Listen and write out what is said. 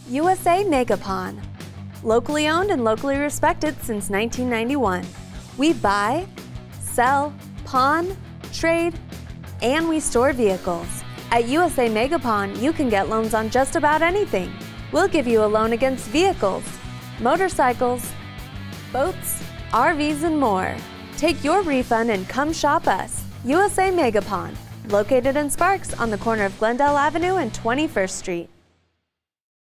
USA Mega Pawn. Locally owned and locally respected since 1991. We buy, sell, pawn, trade, and we store vehicles. At USA Mega Pawn, you can get loans on just about anything. We'll give you a loan against vehicles, motorcycles, boats, RVs, and more. Take your refund and come shop us. USA Mega Pawn, located in Sparks on the corner of Glendale Avenue and 21st Street.